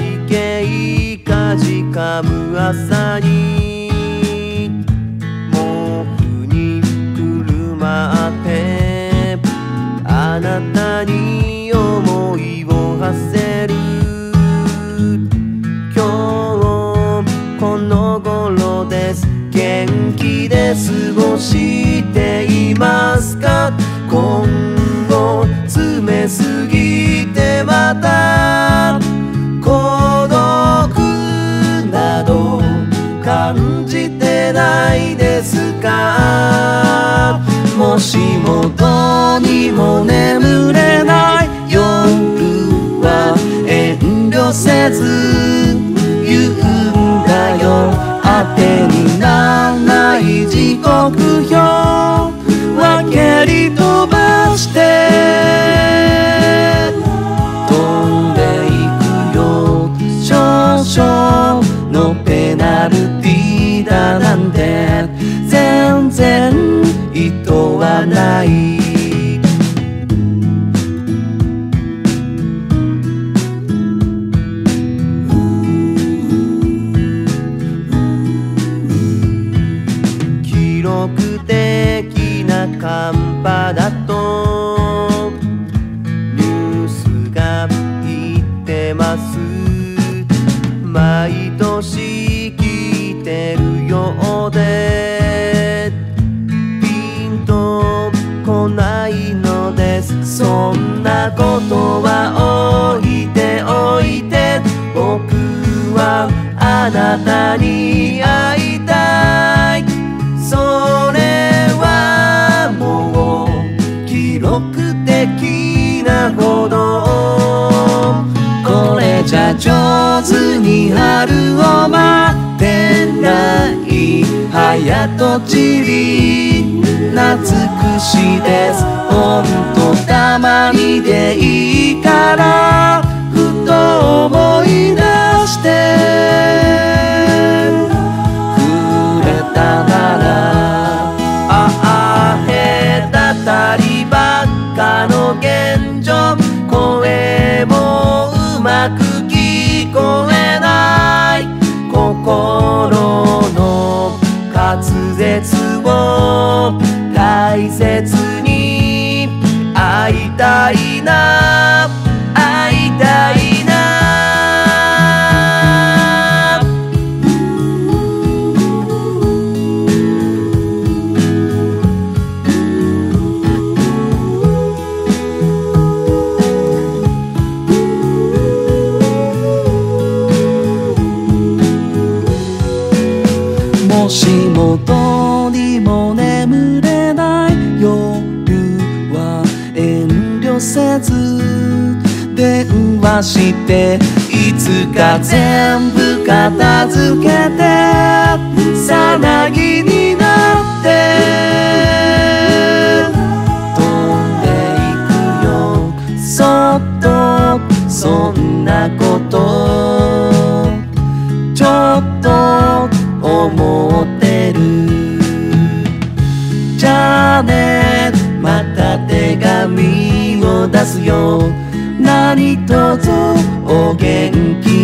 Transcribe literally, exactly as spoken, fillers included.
池かじかむ朝に毛布にくるまってあなたに思いを馳せる。今日この頃です。元気で過ごしていますか？今後詰めすぎてまた孤独など感じてないですか？もしもどうにも眠れない夜は遠慮せず言うんだよ。当てにならない時刻表分けり飛ばして飛んでいくよ。少々のペナルティーだなんて全然意図はない。記録的な寒波だとニュースが言ってます。毎年聞いてるようでピンとこないのです。そんなことは置いておいて僕はあなたに会いたい。それはもう記録的なほどこれじゃ上手に春を待ってない早とちりなつくしです。ほんとたまにでいいからふと思い出してくれたならたりばっかの現状声もうまく聞こえない心の滑舌を大切に会いたいな会いたいな。もしもどうにも眠れない夜は遠慮せず電話していつか全部片付けてさなぎになって飛んでいくよ。そっとそんなことちょっと思ってる。じゃあねまた手紙を出すよ。何卒お元気